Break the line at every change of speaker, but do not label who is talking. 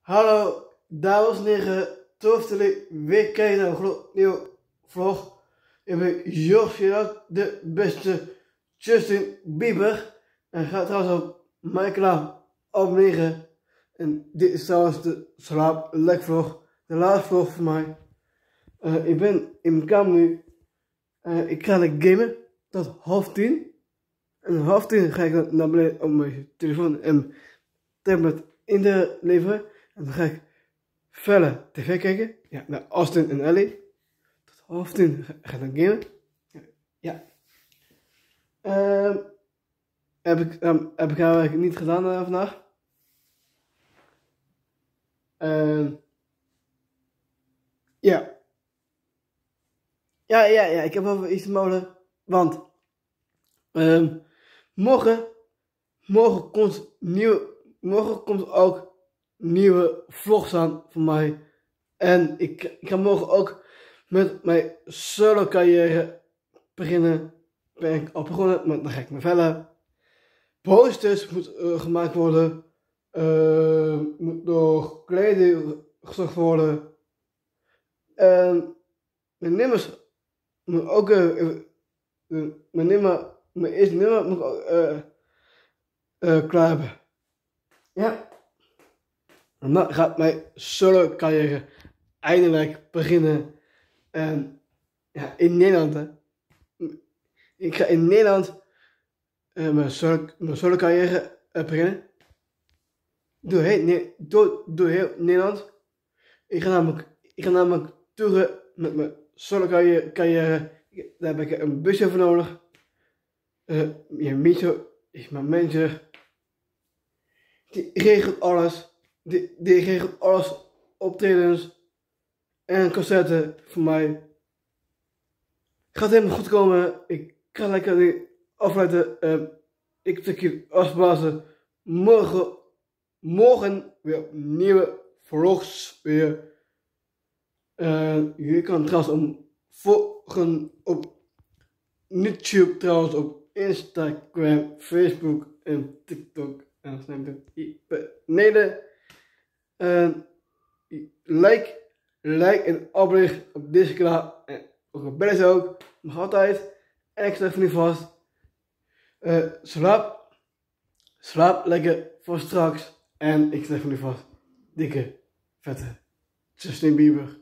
Hallo, dames en heren, tof dat jullie weer kijken naar een nieuwe vlog. Ik ben Jos, de beste Justin Bieber. En ga trouwens op mijn kanaal abonneren. En dit is trouwens de slaap lek vlog, de laatste vlog van mij. Ik ben in mijn kamer nu. Ik ga lekker gamen tot 9:30. En om 9:30 ga ik naar beneden op mijn telefoon en tablet in te leveren. En dan ga ik verder tv kijken. Ja, naar Austin en Ellie. Tot 9:30 ga ik dan gamen. Ja. Heb ik eigenlijk niet gedaan vandaag. Ja. Ja, ik heb wel iets te melden. Want morgen komt ook nieuwe vlogs aan van mij. En ik ga morgen ook met mijn solo carrière beginnen. Ben ik al begonnen, maar dan ga ik me verder. Posters moeten gemaakt worden. Moet door kleding gezorgd worden. En mijn nummers moet ook mijn eerste nummer moet ik ook klaar hebben. Ja. En dan gaat mijn solo carrière eindelijk beginnen. En ja, in Nederland hè. Ik ga in Nederland mijn solo carrière beginnen. Door heel Nederland. Ik ga namelijk toeren met mijn solo carrière. Daar heb ik een busje voor nodig. Micho is mijn manager. Die regelt alles. Die regelt alles. Optredens. En concerten voor mij. Gaat helemaal goed komen. Ik ga lekker nu afsluiten. Ik trek hier afblazen. Morgen weer nieuwe vlogs weer. Je kan trouwens volgen op YouTube, trouwens op Instagram, Facebook en TikTok. En dan snap ik hier beneden. Like en abonneer op deze kanaal. En ook op bellen ook. Mag altijd. En ik zeg van nu vast. Slaap lekker voor straks. En ik zeg van nu vast. Dikke, vette Justin Bieber.